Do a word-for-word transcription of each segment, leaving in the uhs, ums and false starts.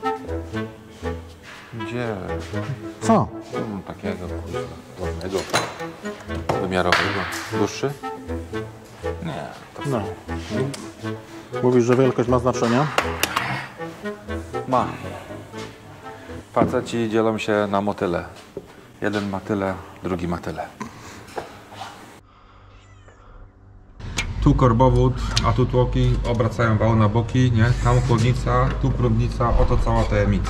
Gdzie? Co? Hmm, takiego ładnego, wymiarowego. Dłuższy? Nie. To No. Mówisz, że wielkość ma znaczenie? ma. Faceci dzielą się na motyle. Jeden ma tyle, drugi ma tyle. Tu korbowód, a tu tłoki obracają wał na boki, nie? Tam chłodnica, tu prądnica, oto cała tajemnica.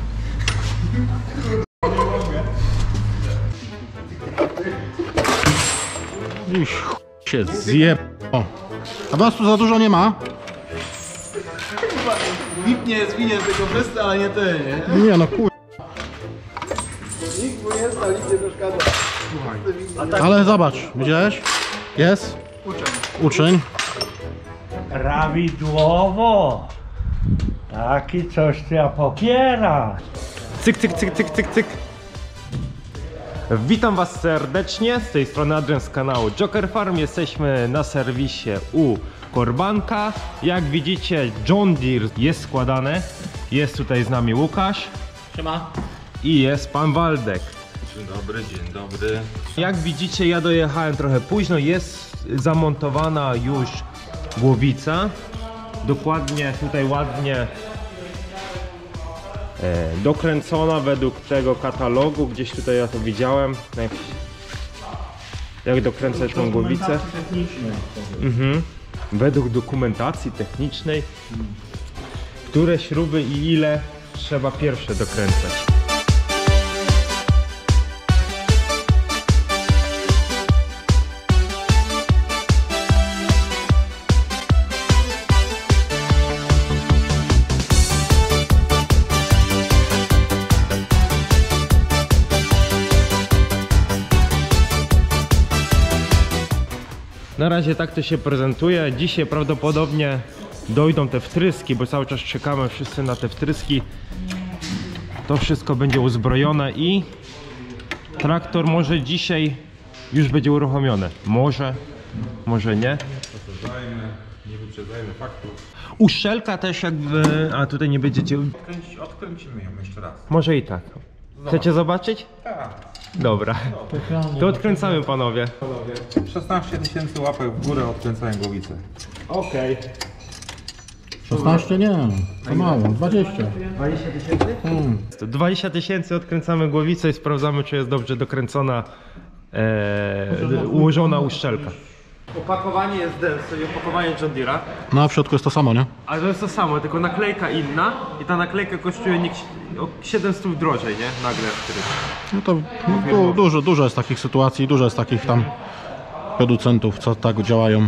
Dziś się zje... O. A was tu za dużo nie ma? Nikt nie jest winien tego wysty, ale nie ty, nie? Nie no kur... Nikt mu nie stał, nikt nie przeszkadza. Ale zobacz, widziałeś? Jest? Uczeń. Uczeń. Prawidłowo! Taki coś trzeba popierać. Cyk, cyk, cyk, cyk, cyk, cyk. Witam was serdecznie, z tej strony Adrian z kanału Joker Farm. Jesteśmy na serwisie u Korbanka. Jak widzicie, John Deere jest składane. Jest tutaj z nami Łukasz. Siema. I jest pan Waldek. Dzień dobry, dzień dobry. Jak widzicie, ja dojechałem trochę późno. Jest zamontowana już głowica. Dokładnie tutaj ładnie e, dokręcona według tego katalogu. Gdzieś tutaj ja to widziałem. Jak, jak dokręcać tą głowicę. Mhm. Według dokumentacji technicznej. Które śruby i ile trzeba pierwsze dokręcać. Na razie tak to się prezentuje. Dzisiaj prawdopodobnie dojdą te wtryski, bo cały czas czekamy wszyscy na te wtryski. To wszystko będzie uzbrojone i traktor może dzisiaj już będzie uruchomiony. Może, może nie. Wyprzedzajmy, nie wyprzedzajmy faktów. Uszczelka też jakby... A tutaj nie będziecie... Odkręci, odkręcimy ją jeszcze raz. Może i tak. Chcecie zobaczyć? Tak. Dobra. To odkręcamy, panowie. szesnaście tysięcy łapek w górę odkręcałem głowicę. Okej. szesnaście nie, to mało, dwadzieścia. dwadzieścia tysięcy? Hmm. dwadzieścia tysięcy odkręcamy głowicę i sprawdzamy, czy jest dobrze dokręcona, e, ułożona uszczelka. Opakowanie jest Denso i opakowanie John Deere'a. No a w środku jest to samo, nie? Ale to jest to samo, tylko naklejka inna i ta naklejka kosztuje nie, o siedemset drożej, nie? Nagle wtedy. No to no, du, dużo, dużo jest takich sytuacji, dużo jest takich tam producentów, co tak działają.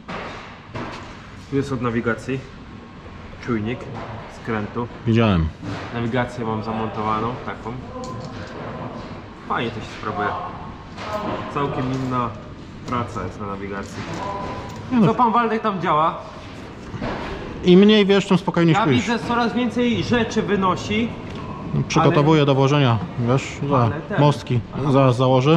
Tu jest od nawigacji czujnik skrętu. Widziałem. Nawigację mam zamontowaną, taką. Fajnie to się sprawuje. Całkiem inna praca jest na nawigacji. Co pan Waldek tam działa? Im mniej wiesz, tym spokojniej Ja śpisz. widzę, coraz więcej rzeczy wynosi. Przygotowuję do włożenia, wiesz, za Ale ten- mostki zaraz założy.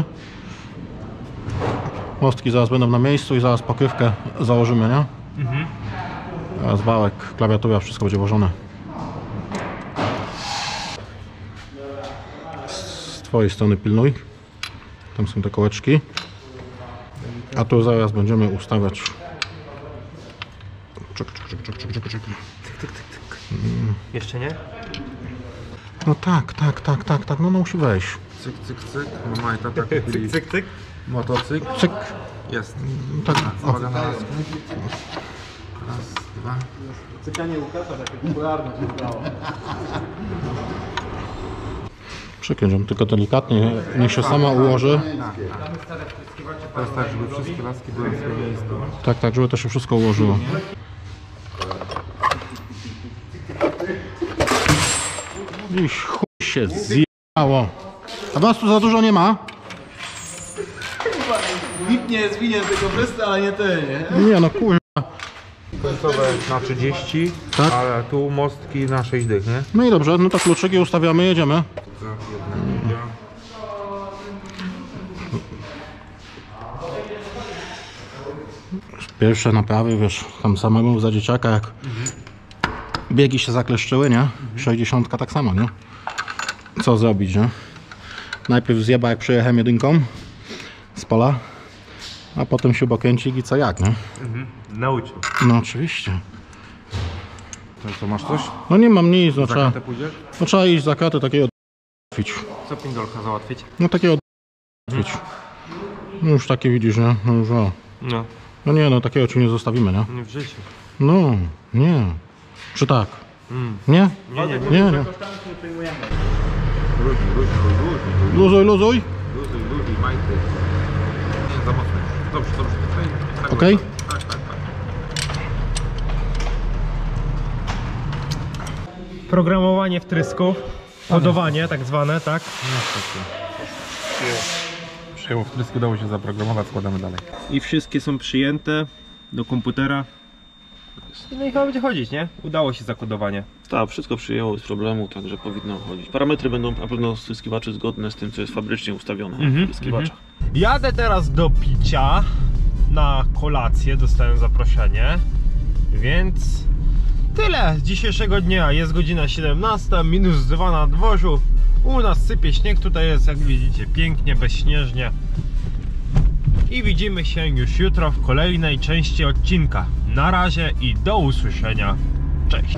Mostki zaraz będą na miejscu i zaraz pokrywkę założymy, nie? Mhm. Teraz wałek, klawiatura, wszystko będzie włożone. Z twojej strony pilnuj. Tam są te kołeczki. A tu zaraz będziemy ustawiać. Czek, czek, czek, czek, czek, czek. Jeszcze nie? No tak, tak, tak, tak, tak, no, no musi wejść. Cyk, cyk, cyk. Mama i tata kupili Cyk, cyk. motocykl. Cyk. Jest. Tak, o. Uwaga na laskę. Raz, dwa. Cykanie Łukasza takie popularne się stało. Przykręcam tylko delikatnie, niech się sama ułoży. To jest tak, żeby wszystkie laski były w swoim miejscu. Tak, tak, żeby to się wszystko ułożyło. Dziś chuj się zjechało. A was tu za dużo nie ma? Nikt nie jest winien tego wysty, ale nie ty, nie? Nie no kurwa. Końcowe na trzydzieści, Tak? ale tu mostki na sześć dych, nie? No i dobrze, no to kluczyki ustawiamy, jedziemy. Pierwsze naprawy, wiesz, tam samemu za dzieciaka jak Biegi się zakleszczyły, nie? sześćdziesiątka tak samo, nie? Co zrobić, nie? Najpierw zjeba jak przyjechałem jedynką z pola, a potem śrubokręcik i co jak, nie? Mhm. Nauczył. No oczywiście. To co, masz coś? No nie mam nic, no Za trzeba, katę pójdziesz? no trzeba iść za katę takiego odfić. Co pindolka załatwić? No takiego odfić. No już takie widzisz, nie? No już o. No, No nie, no takiego ci nie zostawimy, nie? nie w życiu. No, nie. Czy tak? Mm. Nie? Nie, nie, Nie, nie. Luźny, luźny, luźny, Luzuj, luzuj. luźny, luźny, majty. Nie, za mocno. Dobrze, dobrze. Tak, Okej? tak, tak, tak. Programowanie wtrysków, kodowanie tak zwane, tak? Przyjął wtrysk, udało się zaprogramować, składamy dalej. I wszystkie są przyjęte do komputera. No i chyba będzie chodzić, nie? Udało się zakodowanie. Tak, wszystko przyjęło bez problemu, także powinno chodzić. Parametry będą na pewno wtryskiwaczy zgodne z tym, co jest fabrycznie ustawione Mhm, w wtryskiwaczach. Jadę teraz do picia na kolację, dostałem zaproszenie, więc tyle z dzisiejszego dnia. Jest godzina siedemnasta, minus dwa na dworzu. U nas sypie śnieg, tutaj jest, jak widzicie, pięknie, bezśnieżnie. I widzimy się już jutro w kolejnej części odcinka. Na razie i do usłyszenia. Cześć!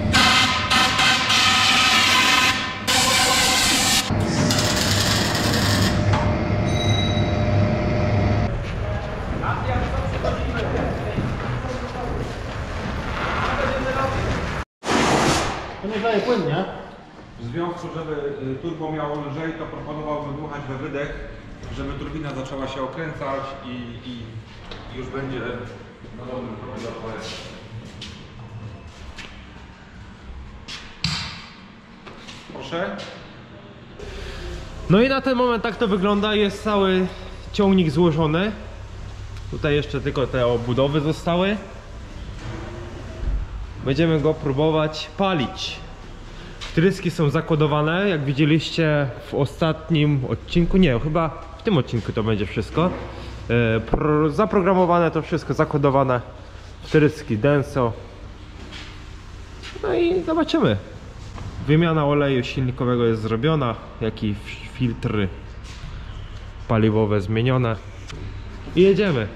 To nie daje płyn, nie? W związku, żeby y, turbo miało lżej, to proponowałbym dmuchać we wydech, żeby turbina zaczęła się okręcać i, i już będzie na dobrym propellerze. Proszę. No i na ten moment tak to wygląda, jest cały ciągnik złożony. Tutaj jeszcze tylko te obudowy zostały. Będziemy go próbować palić. Wtryski są zakodowane, jak widzieliście w ostatnim odcinku, nie, chyba w tym odcinku to będzie wszystko. E, pro, zaprogramowane to wszystko, zakodowane. Wtryski Denso. No i zobaczymy. Wymiana oleju silnikowego jest zrobiona, jak i filtry paliwowe zmienione. I jedziemy.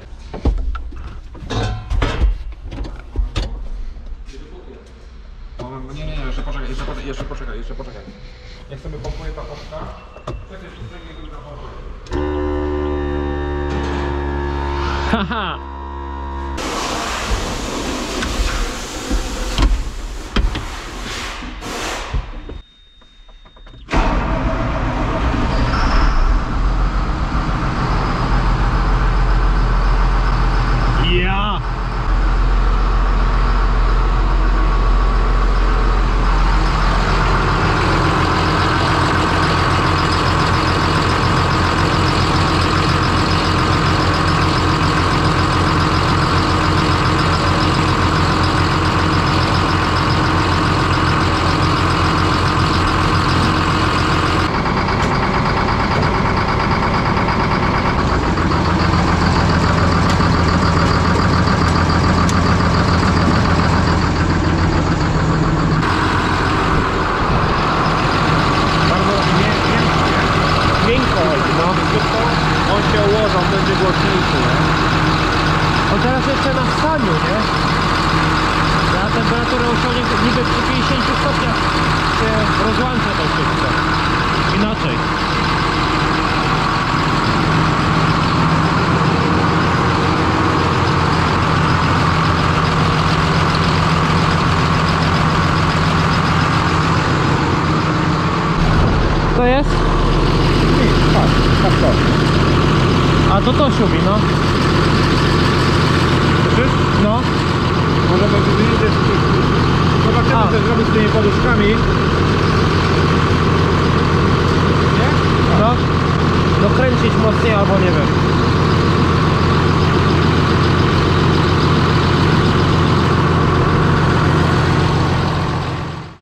No, nie, nie, nie, jeszcze poczekaj, jeszcze poczekaj, jeszcze poczekaj, jeszcze poczekaj. Jak sobie pompuje ta poczta, Haha! Ja! On teraz jeszcze na staniu, nie? Na temperaturę osiągnie niby przy pięćdziesięciu stopniach się rozłącza to wszystko. Inaczej. Co jest? A to to szumi, no. No. możemy wymienić, zobaczymy co zrobić z tymi poduszkami. No. Dokręcić mocniej albo nie wiem.